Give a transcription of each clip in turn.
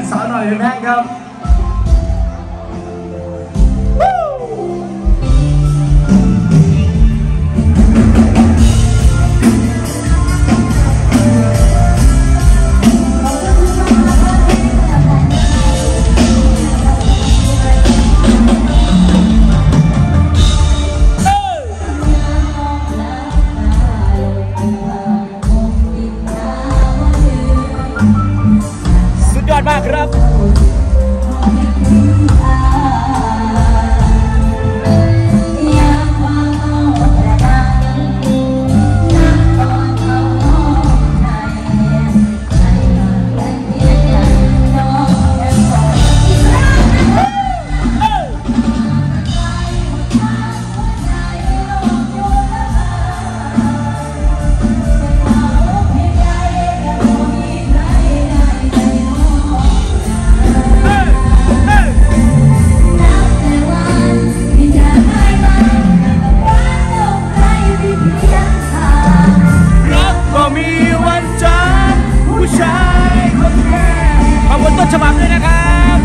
สาวหน่อยแม่ครับมากครับฉบับด้วยนะครับ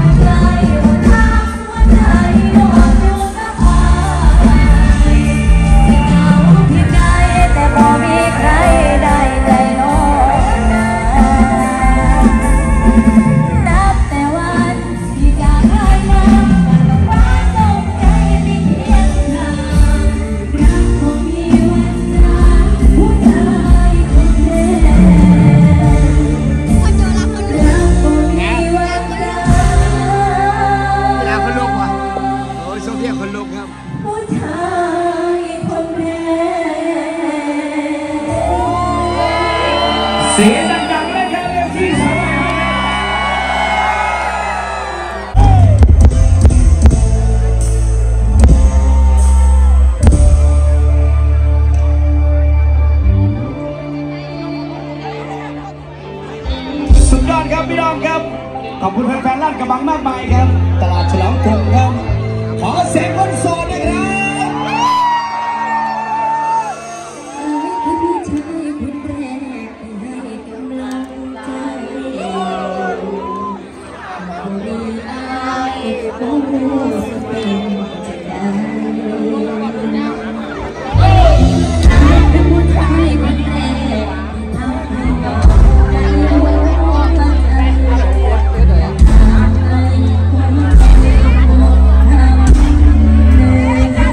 เสียงดังๆเลยครับเรียกที่สองสุดยอดครับพี่น้องครับขอบคุณแฟนๆลั่นกระบังมากมายครับตลาดฉลองกรุงครับขอเสียงคนโสดนะครับเ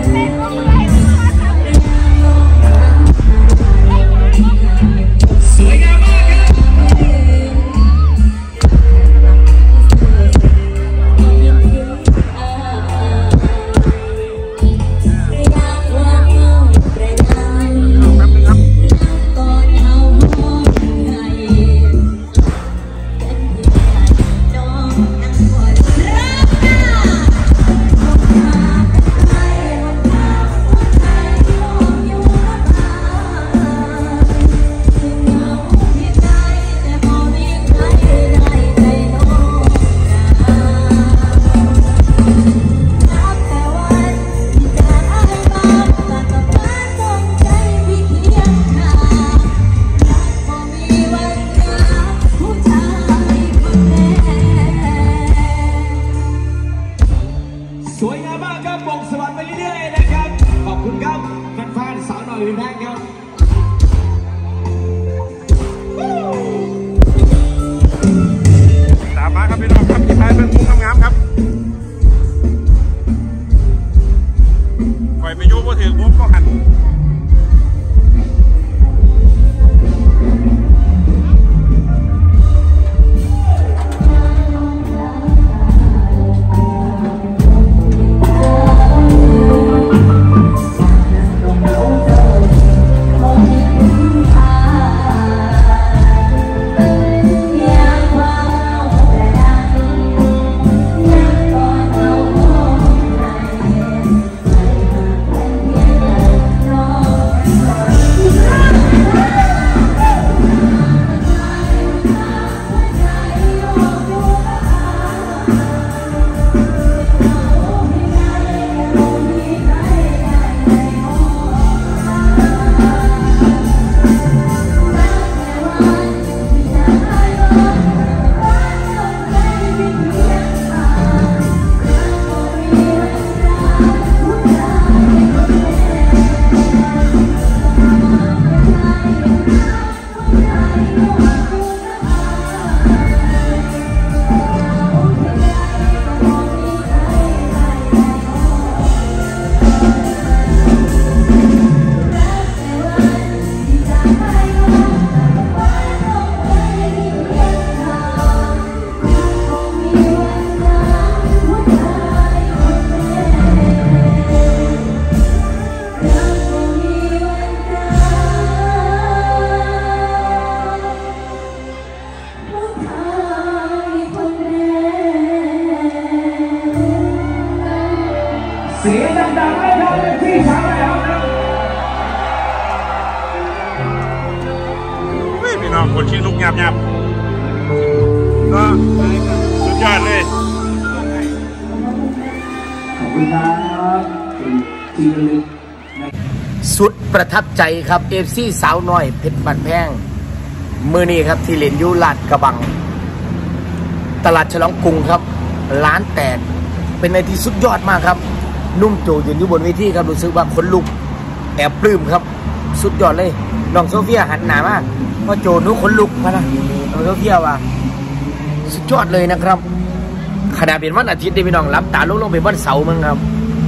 เสียงดังๆให้เราเป็นที่สามแล้วครับพี่น้องคนชิงลูกหยาบก็สุดยอดเลยขอบคุณครับที่ระลึกสุดประทับใจครับเอฟซีสาวน้อยเพชรบันแพงมือนี้ครับที่เล่นยูลาดกระบังตลาดฉลองกรุงครับร้านแตกเป็นอะไรที่สุดยอดมากครับนุ่มโจยืนอยู่บนเวทีครับรู้สึกว่าขนลุกแอบปลื้มครับสุดยอดเลยน้องโซเฟียหันหน้ามากพ่อโจนุขนลุกมาละน้องโซเฟียว่าสุดยอดเลยนะครับขณะเป็นวันอาทิตย์ได้พี่น้องรับตาลงเป็นวันเสาร์มั้งครับ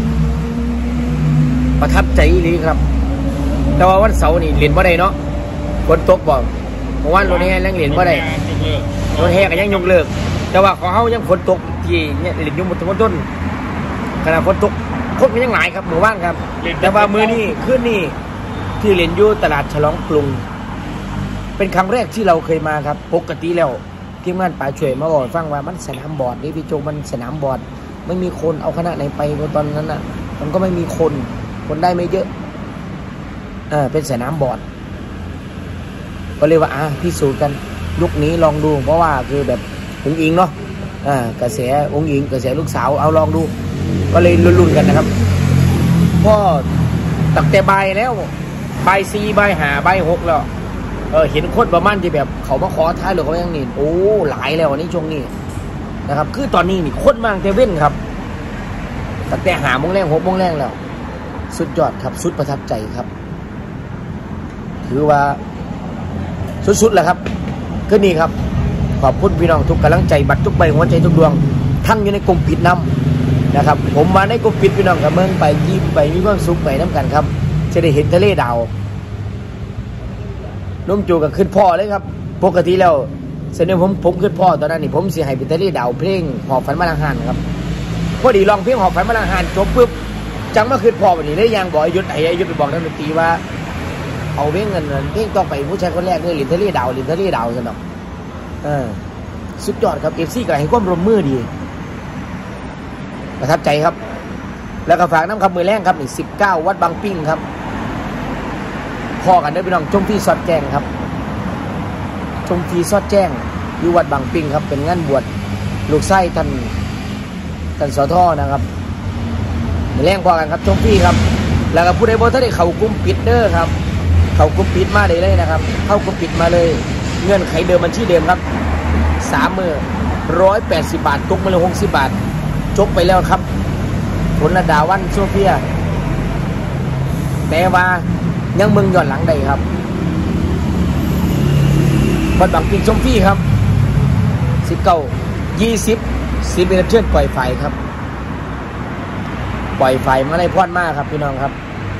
ประทับใจเลยครับแต่ว่าวันเสาร์นี่เรียนบ่ได้เนาะฝนตกบอกเมื่อวานรถแห่ยังเรียนบ่ได้รถแห่ก็ยังยกเลิกแต่ว่าของเขายังฝนตกที่เนี่ยเรียนอยู่บนต้นขณะฝนตกคนก็ยังหลายครับหมู่บ้านครับแต่ว่ามือนี้ขึ้นนี่ที่เรียนอยู่ตลาดฉลองกรุงเป็นครั้งแรกที่เราเคยมาครับปกติแล้วทีมงานป่าช่วยมาบอกฟังว่ามันสนามบอลนี่พี่โจมันสนามบอลไม่มีคนเอาคณะไหนไปตอนนั้นน่ะมันก็ไม่มีคนได้ไม่เยอะเป็นสนามบอลก็เลยว่าพิสูจน์กันยุคนี้ลองดูเพราะว่าคือแบบองค์อิงเนาะกระแสองค์อิงกระแสลูกสาวเอาลองดูก็เลยลุ้นๆกันนะครับพ่อตักแต่ใบแล้วใบ4 ใบ 5 ใบ 6แล้วเห็นคนประมาณที่แบบเขามาขอท้ายหรือเขายังนี่โอ้หลายแล้ววันนี้ช่วงนี้นะครับคือตอนนี้นี่คนมากเทเว่นครับตั้งแต่5 โมงแรง6 โมงแรงแล้วสุดยอดครับสุดประทับใจครับถือว่าสุดๆแหละครับก็นี่ครับขอบคุณพี่น้องทุกกำลังใจบัตรทุกใบหัวใจทุกดวงทั้งอยู่ในกลุ่มปิดนำนะครับผมมาในกลุ่มปิดพี่น้องกับเมืองไปยิ้มไปมีความสุขไปน้ำกันครับจะได้เห็นทะเลดาวนุ่มจูกับขึ้นพ่อเลยครับปกติแล้วเสนอผมขึ้นพ่อตอนนั้นนี่ผมเสียหายเป็นทะเลดาวเพลงหอบฝันมาลังหันครับพอดีลองเพลงหอบฝันมาลังหันจบปุ๊บจังมาขึ้นพ่อวันนี้ได้ยังบอกอายุไปบอกท่านดนตรีว่าเอาเพลงเงินเพลงต้องไปผู้ชายคนแรกเลยลินทะเลดาวสนองสุดยอดครับเอฟซีก็ให้ความร่วมมือดีประทับใจครับแล้วก็ฝากน้ำคำมือแรงครับนี่19 วัดบางปิ้งครับพ่อกันได้พี่น้องชมที่สอดแจ้งครับชมที่สอดแจ้งอยู่วัดบางปิ้งครับเป็นงานบวชลูกไส้ท่านสอท่อนะครับมือแรงพอกันครับชมที่ครับแล้วก็ผู้ใดบ่ท่านได้เข้ากลุ่มปิดเด้อครับเข้ากลุ่มปิดมาได้เลยนะครับเข้ากลุ่มปิดมาเลยเงื่อนไขเดิมบัญชีเดิมครับ3 มื้อ180 บาทตกมาเลย60 บาทจบไปแล้วครับผลระดาวันโซเฟียแต่ว่ายังมึงย้อนหลังได้ครับวัดบางปิ้งชมฟรีครับ19 20สิเป็นเชิญปล่อยไฟครับปล่อยไฟมาในพอดมากครับพี่น้องครับ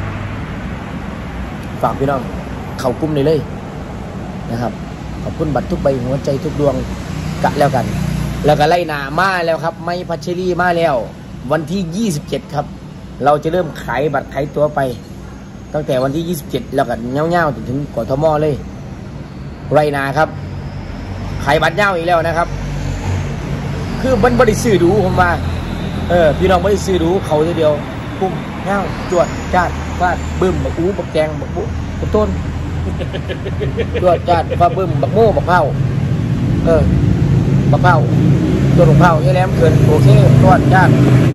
ฝากพี่น้องเข้ากลุ่มเลยนะครับขอบคุณบัตรทุกใบหัวใจทุกดวงกะแล้วกันแล้วก็ไล่หนามาแล้วครับไม่พัชรีมาแล้ววันที่27ครับเราจะเริ่มขายบัตรขายตัวไปตั้งแต่วันที่27แล้วก็เงาๆจนถึงกทมเลยไรนาครับขายบัตรเงาอีกแล้วนะครับคือมันบริสุทธิ์ดูผมมาพี่น้องบริสุทธิ์ดูเขาทีเดียวปุ่มเงาจวดจาดฟาดบึ้มบักอูบักแจงบักบุบักต้นจวดจาดฟาดบึ้มบักโม่บักเผาบักเผาตัวบักเผาเยอะแล้วเกินโอเคจวดจาด